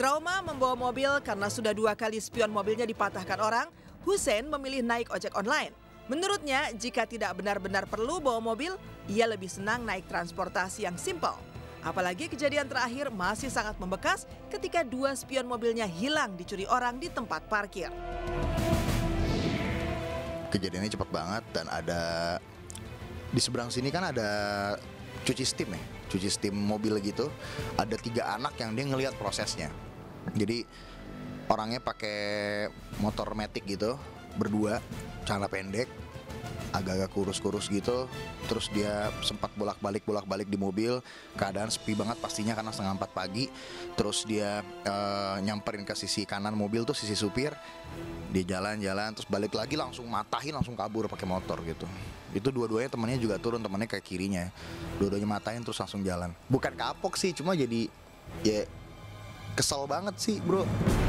Trauma membawa mobil karena sudah 2 kali spion mobilnya dipatahkan orang, Hussein memilih naik ojek online. Menurutnya, jika tidak benar-benar perlu bawa mobil, ia lebih senang naik transportasi yang simpel. Apalagi kejadian terakhir masih sangat membekas ketika 2 spion mobilnya hilang dicuri orang di tempat parkir. Kejadiannya cepat banget dan ada di seberang sini kan ada cuci steam ya, cuci steam mobil gitu. Ada 3 anak yang dia ngelihat prosesnya. Jadi orangnya pakai motor matic gitu, berdua, celana pendek, agak-agak kurus-kurus gitu. Terus dia sempat bolak-balik di mobil. Keadaan sepi banget pastinya karena setengah 4 pagi. Terus dia nyamperin ke sisi kanan mobil tuh, sisi supir. Dia jalan-jalan terus balik lagi langsung matahin, langsung kabur pakai motor gitu. Itu dua-duanya temannya juga turun, temannya kayak kirinya. Dua-duanya matahin terus langsung jalan. Bukan kapok sih, cuma jadi ya kesel banget sih, bro.